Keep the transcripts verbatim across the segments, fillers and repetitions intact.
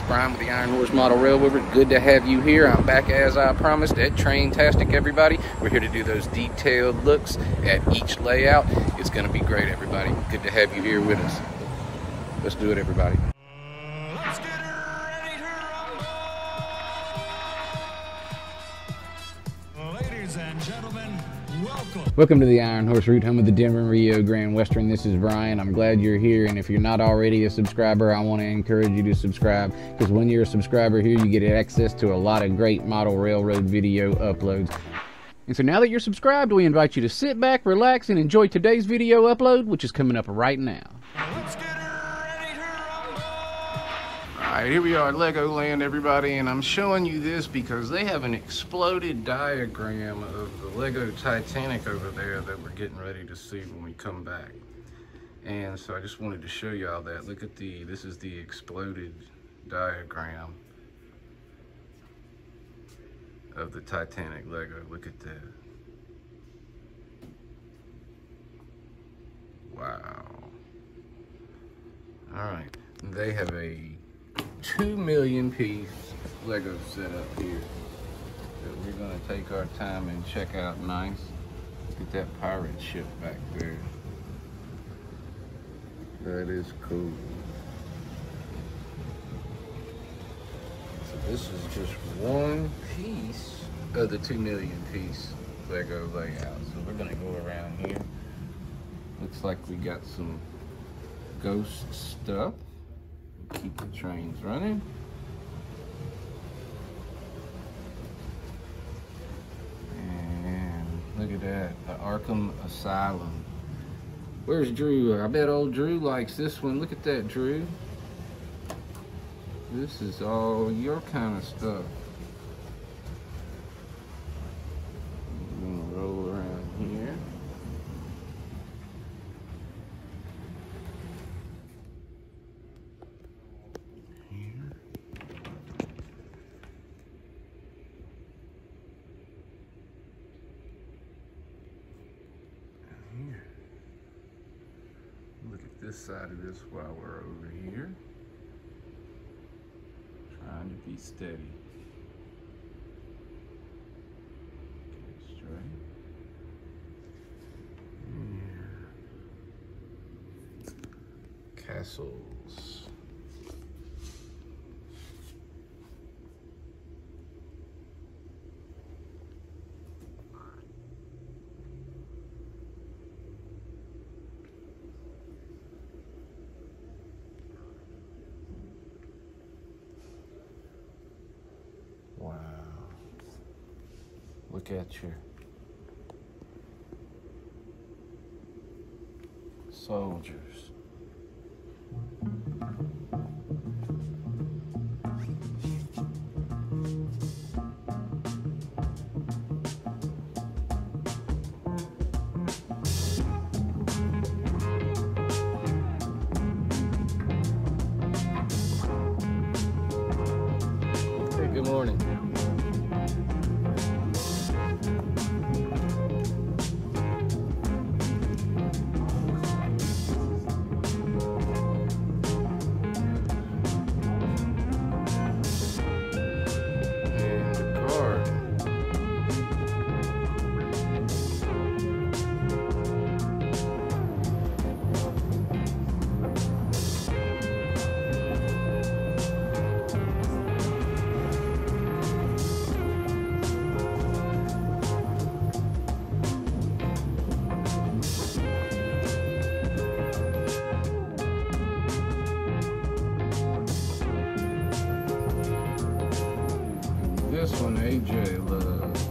Brian with the Iron Horse Model Railroader. Good to have you here. I'm back as I promised at Traintastic, everybody. We're here to do those detailed looks at each layout. It's going to be great, everybody. Good to have you here with us. Let's do it, everybody. Let's get ready to rumble! Ladies and gentlemen, welcome. Welcome to the Iron Horse Route, home of the Denver and Rio Grand Western. This is Brian. I'm glad you're here, and if you're not already a subscriber, I want to encourage you to subscribe, because when you're a subscriber here, you get access to a lot of great model railroad video uploads. And so now that you're subscribed, we invite you to sit back, relax, and enjoy today's video upload, which is coming up right now. Let's get ready to rumble! Alright, here we are at Legoland, everybody, and I'm showing you this because they have an exploded diagram of the Lego Titanic over there that we're getting ready to see when we come back. And so I just wanted to show you all that. Look at the, this is the exploded diagram of the Titanic Lego. Look at that. Wow. Alright, they have a two million piece Lego set up here that we're going to take our time and check out nice. Look at that pirate ship back there. That is cool. So this is just one piece of the two million piece Lego layout. So we're going to go around here. Looks like we got some ghost stuff. Keep the trains running. And look at that, the Arkham Asylum. Where's Drew? I bet old Drew likes this one. Look at that, Drew. This is all your kind of stuff. I'm gonna roll around here. Look at this side of this while we're over here. Trying to be steady. Get straight. Yeah. Castles. Wow. Look at your soldiers. Hey, good morning. This one A J loves.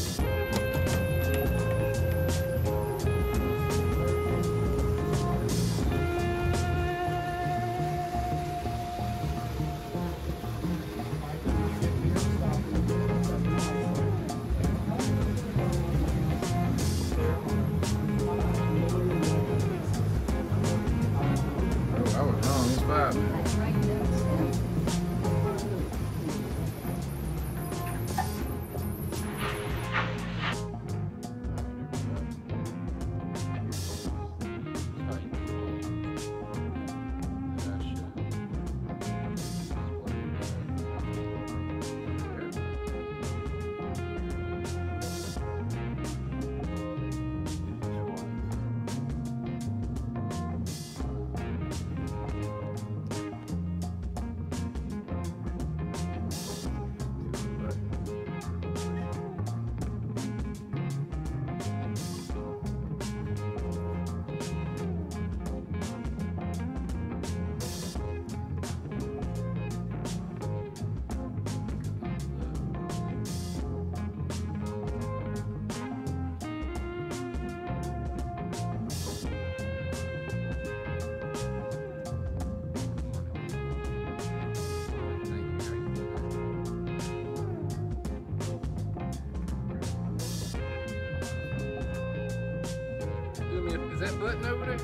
Oh, I was wrong. It's five minutes. button over there?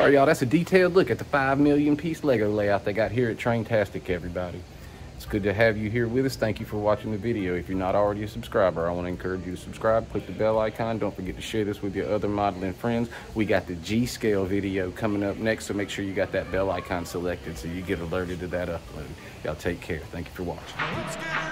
All right, y'all, that's a detailed look at the five million piece Lego layout they got here at Traintastic, everybody. It's good to have you here with us. Thank you for watching the video. If you're not already a subscriber, I want to encourage you to subscribe. Click the bell icon. Don't forget to share this with your other modeling friends. We got the G-Scale video coming up next, so make sure you got that bell icon selected so you get alerted to that upload. Y'all take care. Thank you for watching. Let's get